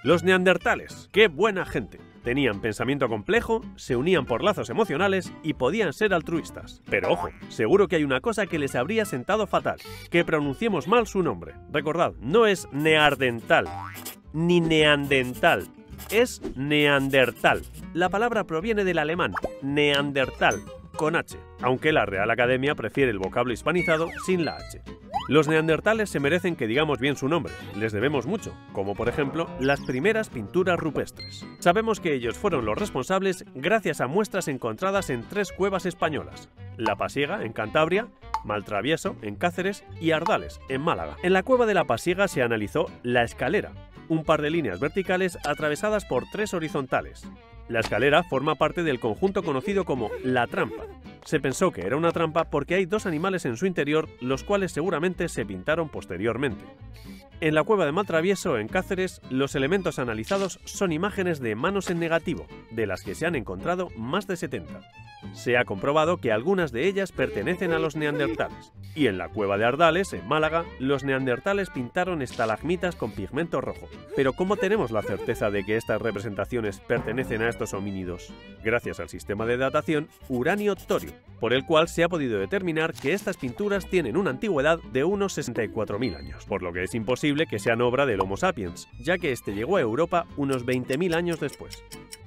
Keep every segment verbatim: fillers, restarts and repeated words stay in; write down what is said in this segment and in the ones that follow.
Los neandertales, ¡qué buena gente! Tenían pensamiento complejo, se unían por lazos emocionales y podían ser altruistas. Pero ojo, seguro que hay una cosa que les habría sentado fatal, que pronunciemos mal su nombre. Recordad, no es neandertal, ni neandertal, es neandertal. La palabra proviene del alemán, neandertal, con H, aunque la Real Academia prefiere el vocablo hispanizado sin la H. Los neandertales se merecen que digamos bien su nombre, les debemos mucho, como por ejemplo las primeras pinturas rupestres. Sabemos que ellos fueron los responsables gracias a muestras encontradas en tres cuevas españolas: La Pasiega, en Cantabria, Maltravieso, en Cáceres, y Ardales, en Málaga. En la cueva de La Pasiega se analizó la escalera, un par de líneas verticales atravesadas por tres horizontales. La escalera forma parte del conjunto conocido como la trampa. Se pensó que era una trampa porque hay dos animales en su interior, los cuales seguramente se pintaron posteriormente. En la cueva de Maltravieso, en Cáceres, los elementos analizados son imágenes de manos en negativo, de las que se han encontrado más de setenta. Se ha comprobado que algunas de ellas pertenecen a los neandertales. Y en la cueva de Ardales, en Málaga, los neandertales pintaron estalagmitas con pigmento rojo. Pero ¿cómo tenemos la certeza de que estas representaciones pertenecen a estos homínidos? Gracias al sistema de datación uranio-torio, por el cual se ha podido determinar que estas pinturas tienen una antigüedad de unos sesenta y cuatro mil años, por lo que es imposible que sean obra del Homo sapiens, ya que este llegó a Europa unos veinte mil años después.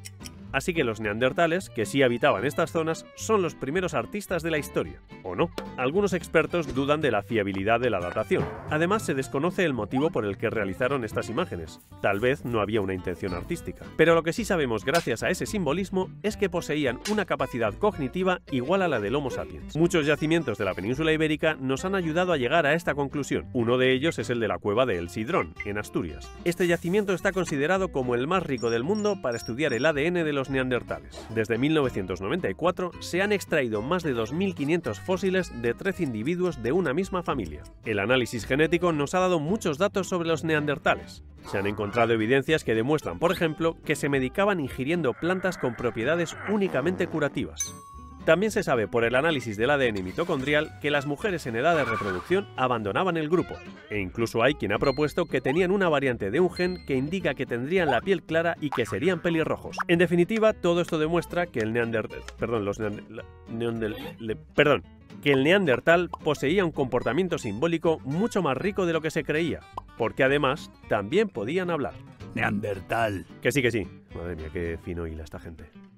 Así que los neandertales, que sí habitaban estas zonas, son los primeros artistas de la historia, ¿o no? Algunos expertos dudan de la fiabilidad de la datación. Además, se desconoce el motivo por el que realizaron estas imágenes. Tal vez no había una intención artística. Pero lo que sí sabemos gracias a ese simbolismo es que poseían una capacidad cognitiva igual a la del Homo sapiens. Muchos yacimientos de la península ibérica nos han ayudado a llegar a esta conclusión. Uno de ellos es el de la cueva de El Sidrón, en Asturias. Este yacimiento está considerado como el más rico del mundo para estudiar el A D N de los neandertales. Desde mil novecientos noventa y cuatro se han extraído más de dos mil quinientos fósiles de trece individuos de una misma familia. El análisis genético nos ha dado muchos datos sobre los neandertales. Se han encontrado evidencias que demuestran, por ejemplo, que se medicaban ingiriendo plantas con propiedades únicamente curativas. También se sabe por el análisis del A D N mitocondrial que las mujeres en edad de reproducción abandonaban el grupo, e incluso hay quien ha propuesto que tenían una variante de un gen que indica que tendrían la piel clara y que serían pelirrojos. En definitiva, todo esto demuestra que el neandertal, perdón, los neandertal, neandertal, perdón, que el neandertal poseía un comportamiento simbólico mucho más rico de lo que se creía, porque además también podían hablar. Neandertal. Que sí, que sí. Madre mía, qué fino hila esta gente.